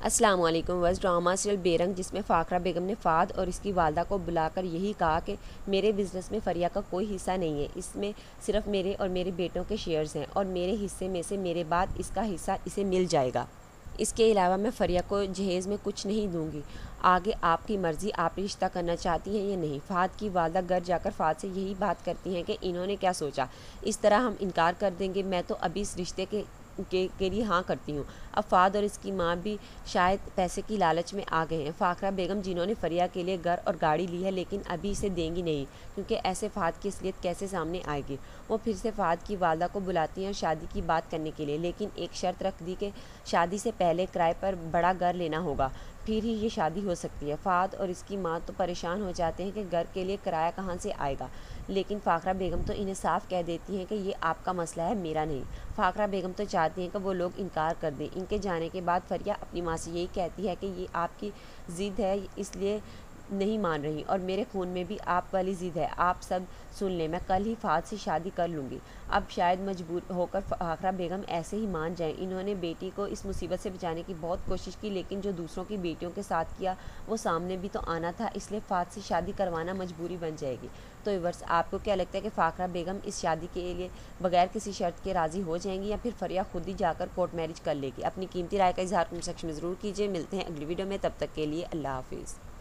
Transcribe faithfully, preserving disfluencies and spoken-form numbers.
अस्सलाम वालेकुम। Was drama serial बेरंग, जिसमें फ़ाखरा बेगम ने फ़ाद और इसकी वालदा को बुलाकर यही कहा कि मेरे बिज़नेस में फ़रिया का कोई हिस्सा नहीं है, इसमें सिर्फ मेरे और मेरे बेटों के शेयर्स हैं और मेरे हिस्से में से मेरे बाद इसका हिस्सा इसे मिल जाएगा। इसके अलावा मैं फ़रिया को जहेज़ में कुछ नहीं दूंगी। आगे आपकी मर्ज़ी, आप रिश्ता करना चाहती हैं या नहीं। फ़ाद की वालदा घर जाकर फ़ाद से यही बात करती हैं कि इन्होंने क्या सोचा, इस तरह हम इनकार कर देंगे। मैं तो अभी इस रिश्ते के के, के लिए हाँ करती हूँ। अब फ़ाद और इसकी माँ भी शायद पैसे की लालच में आ गए हैं। फ़ाखरा बेगम, जिन्होंने फ़रिया के लिए घर और गाड़ी ली है, लेकिन अभी इसे देंगी नहीं, क्योंकि ऐसे फ़ाद की असलियत कैसे सामने आएगी। वो फिर से फ़ाद की वालदा को बुलाती हैं और शादी की बात करने के लिए, लेकिन एक शर्त रख दी कि शादी से पहले किराए पर बड़ा घर लेना होगा, फिर ही ये शादी हो सकती है। फ़ाद और इसकी माँ तो परेशान हो जाते हैं कि घर के लिए किराया कहाँ से आएगा, लेकिन फ़ाखरा बेगम तो इन्हें साफ कह देती हैं कि ये आपका मसला है, मेरा नहीं। फ़ाखरा बेगम तो चाहती हैं कि वो लोग इनकार कर दें। इनके जाने के बाद फ़रिया अपनी माँ से यही कहती है कि ये आपकी ज़िद है, इसलिए नहीं मान रही, और मेरे खून में भी आप वाली ज़िद है। आप सब सुन लें, मैं कल ही फ़ाद से शादी कर लूँगी। अब शायद मजबूर होकर फ़ाखरा बेगम ऐसे ही मान जाएं। इन्होंने बेटी को इस मुसीबत से बचाने की बहुत कोशिश की, लेकिन जो दूसरों की बेटियों के साथ किया वो सामने भी तो आना था, इसलिए फ़ाद से शादी करवाना मजबूरी बन जाएगी। तो व्यूअर्स, आपको क्या लगता है कि फ़ाखरा बेगम इस शादी के लिए बगैर किसी शर्त के राज़ी हो जाएंगी, या फिर फ़रिया खुद ही जाकर कोर्ट मैरिज कर लेगी? अपनी कीमती राय का इज़हार कमेंट सेक्शन में ज़रूर कीजिए। मिलते हैं अगली वीडियो में, तब तक के लिए अल्लाह हाफिज़।